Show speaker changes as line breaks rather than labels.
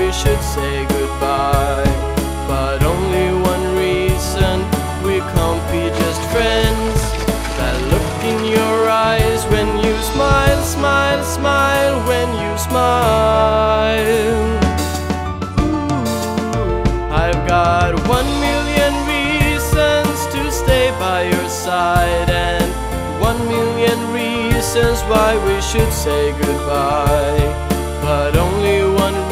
we should say goodbye. But only one reason, we can't be just friends. That look in your eyes when you smile, smile, smile, when you smile. I've got 1,000,000 reasons to stay by your side, and 1,000,000 reasons why we should say goodbye. But only one